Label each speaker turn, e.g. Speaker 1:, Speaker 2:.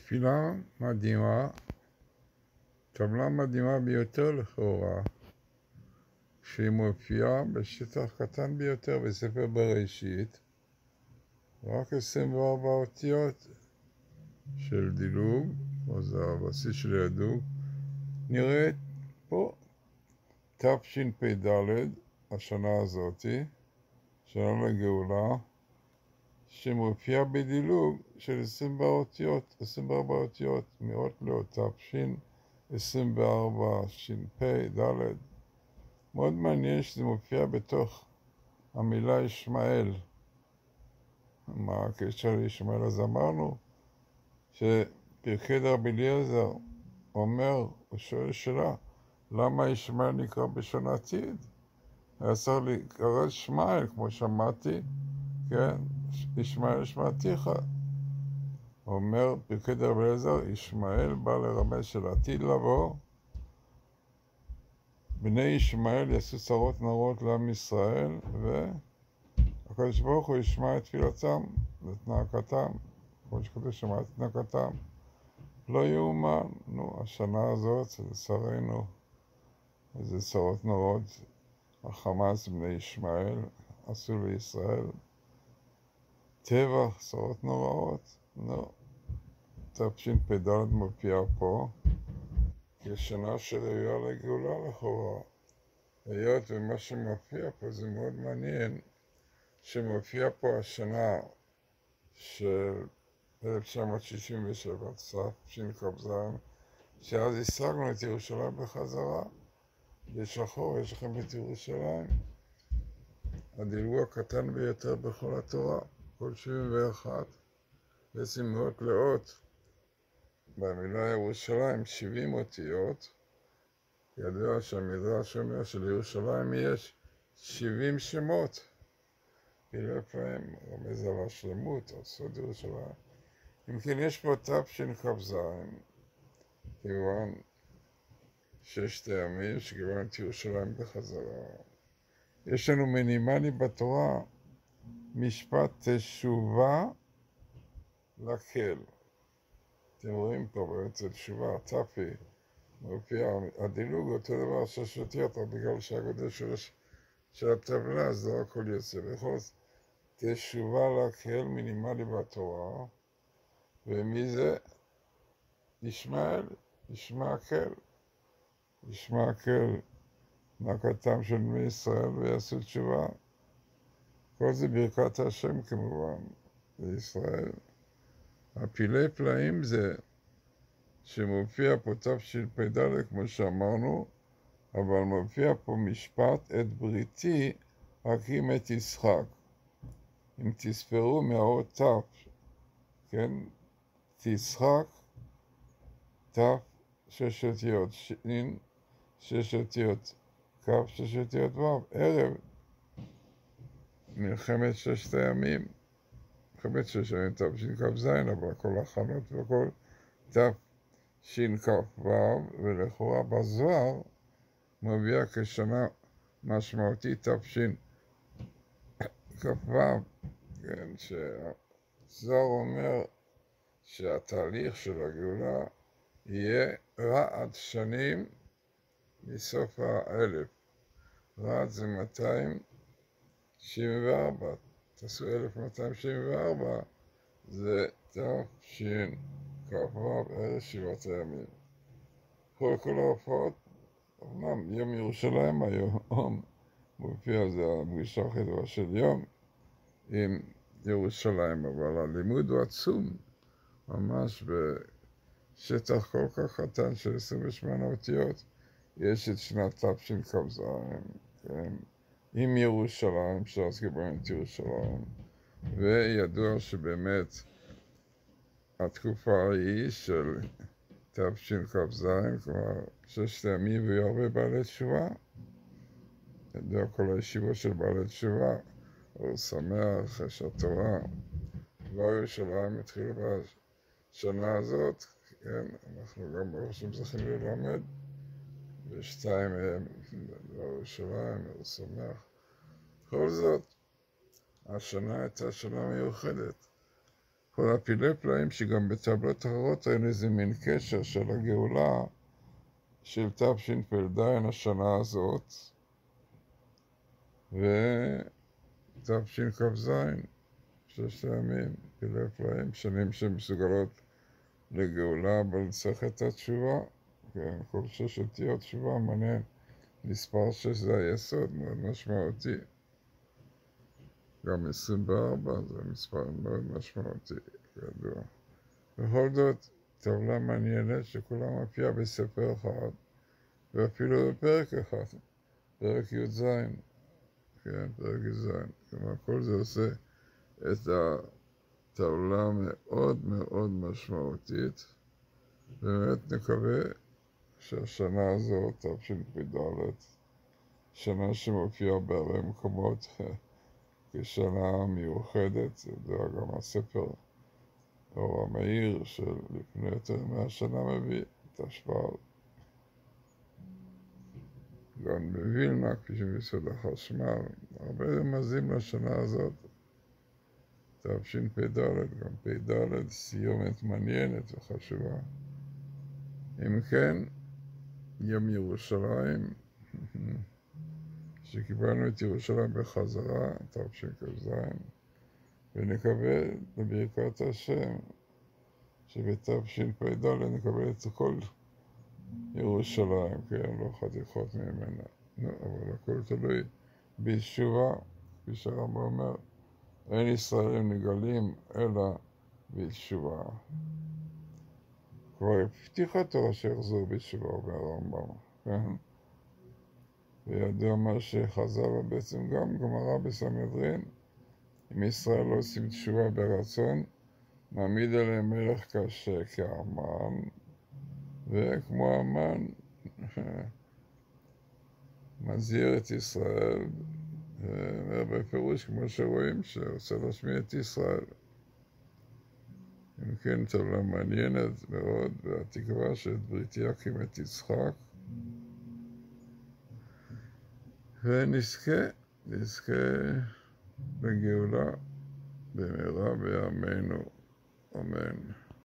Speaker 1: תפילה מדהימה, טבלה מדהימה ביותר לכאורה, שהיא מופיעה בשטח קטן ביותר בספר בראשית, רק 24 אותיות של דילוג, או זה הבסיס של הדוק, נראית פה תשפ"ד, השנה הזאתי, שנה לגאולה, שמופיע בדילוג של 24 אותיות, מאות לאות תש"ן, 24 ש"פ, ד'. מאוד מעניין שזה מופיע בתוך המילה ישמעאל. מה הקשר לישמעאל? אז אמרנו שפרקי דרבי אליעזר אומר, הוא שואל שאלה, למה ישמעאל נקרא בלשון עתיד? היה צריך לקרוא ישמעאל, כמו שמעתי, כן, ישמעאל שמעתיך. אומר פרקי דרבי אליעזר, ישמעאל בא לרמז של עתיד לבוא, בני ישמעאל יעשו צרות נוראות לעם ישראל, והקדוש ברוך הוא ישמע את תפילתם ואת נאקתם, כמו שכתוב שמע את נאקתם. לא יאומן, השנה הזאת, לצערנו, איזה צרות נוראות, החמאס בני ישמעאל עשו לישראל, טבח, צרות נוראות, תשפ"ד מופיע פה, כשנה שראויה לגאולה לכאורה. היות ומה שמופיע פה זה מאוד מעניין, שמופיע פה השנה של 1967, תשכ"ז, שאז השגנו את ירושלים בחזרה. בשחור יש לכם את ירושלים, הדילוג הקטן ביותר בכל התורה, כל 71, בעצם מאות לאות. במילה ירושלים 70 אותיות. ידוע שהמדרש אומר שלירושלים יש 70 שמות. כאילו פעמים רמז על השלמות, על סוד ירושלים. אם כן, יש פה תשכ"ז, כיוון ששת הימים שקיבלנו את ירושלים בחזרה. יש לנו מינימלי בתורה, משפט תשובה לקהל. אתם רואים פה באמצע תשובה, תפי, מופיע הדילוג, אותו דבר 6 אותיות, רק בגלל שהגודל של הטבלה, אז לא הכל יוצא. בכל זאת, תשובה לקהל מינימלי בתורה, ומי זה? ישמעאל, ישמעאל, נאקתם של בני ישראל ויעשו תשובה. כל זה ברכת השם כמובן, לישראל. הפילי פלאים זה שמופיע פה תשפ"ד כמו שאמרנו, אבל מופיע פה משפט את בריתי הקים את יצחק. אם תספרו מהאות ת', כן, תצחק, ת' 6 אותיות, שין 6 אותיות, כ' 6 אותיות ו', ערב מלחמת 6 הימים, מלחמת 6 הימים תשכ"ז, אבל כל ההכנות וכל תשכ"ו, ולכאורה בזוהר מופיע כשנה משמעותית תשכ"ו, כן, שהזוהר אומר שהתהליך של הגאולה יהיה רעד שנים מסוף האלף. רעד זה 274, תעשו 1274, זה תשכ"ו, ערב 7 הימים. כל ההופעות, אמנם יום ירושלים היום מופיע, זה הפגישה הכי טובה של יום עם ירושלים, אבל הלימוד הוא עצום, ממש בשטח כל כך קטן של 28 אותיות, יש את שנת תשכ"ז, כן, עם ירושלים, שאז קיבלנו את ירושלים, וידוע שבאמת התקופה היא של תשכ"ז, כלומר 6 הימים, ויהיו הרבה בעלי תשובה. ידוע כל הישיבות של בעלי תשובה, אור שמח, אש התורה, כבר ירושלים התחילו בשנה הזאת, כן, אנחנו גם ברוך השם זכינו ללמד, ו2 מהם ירושלים, אור שמח. בכל זאת, השנה הייתה שנה מיוחדת. כל הפילי פלאים שגם בטבלות אחרות אין איזה מין קשר של הגאולה של תשפ"ד השנה הזאת ותשכ"ז, 6 ימים, פילי פלאים, שנים שמסוגלות לגאולה, אבל צריך את התשובה, כן, כל 6 אותיות תשובה, מעניין, מספר 6 זה היסוד, מאוד משמעותי, גם 24 זה מספר מאוד משמעותי, כידוע. בכל זאת, טבלה מעניינת שכולה מופיעה בספר אחד, ואפילו בפרק אחד, פרק י"ז, כן, פרק י"ז, כלומר כל זה עושה את הטבלה מאוד מאוד משמעותית, באמת נקווה שהשנה הזאת, תשפ"ד, שנה שמופיעה בהרבה מקומות כשנה מיוחדת, זה גם הספר אור המאיר של לפני יותר 100 שנה מביא את השפעה. גם בווילנה, כפי שביסוד החשמל, הרבה רמזים לשנה הזאת. תשפ"ד, גם פ"ד, סיומת מעניינת וחשובה. אם כן, יום ירושלים, שקיבלנו את ירושלים בחזרה, תשכ"ז, ונקווה בברכת השם שבתשפ"ד נקבל את כל ירושלים, כן, לא חתיכות ממנה. אבל הכל תלוי בישועה, כפי שהרמב"ם אומר, אין ישראלים נגאלים אלא בישועה. כבר הבטיח התורה שיחזור בישועה, אומר הרמב"ם, כן? וידוע מה שחז"ל בעצם גם גמרא בסנהדרין, אם ישראל לא עושים תשובה ברצון, מעמיד עליהם מלך קשה כאמן, וכמו המן מזהיר את ישראל, אומר בפירוש כמו שרואים שרוצה להשמיע את ישראל. אם כן, טבלה מעניינת מאוד, והתקווה שאת בריתי יקים את יצחק, ונזכה לגאולה במהרה בימינו, אמן.